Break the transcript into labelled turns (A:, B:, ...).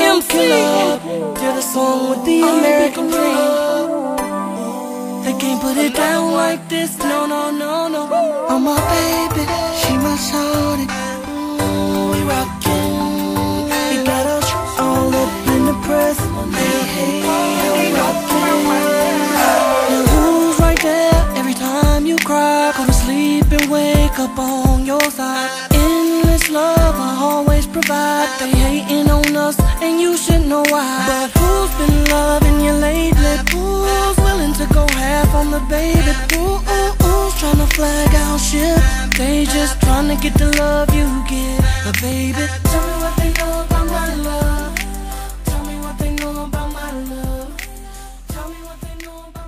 A: killer. Did a song with the American dream. They can't put it down like this, no, no, no, no. Oh my baby, she my shawty. We rockin'. We got us all up in the press. Hey, hey, we rockin'. Now who's right there every time you cry? Go to sleep and wake up on your side. Endless love I always provide. They hating on us and you should know why. But who's been loving you lately? Who's willing to go half on the baby? Who's trying to flag out shit? They just trying to get the love you get. But baby, tell me what they know about my love. Tell me what they know about my love. Tell me what they know about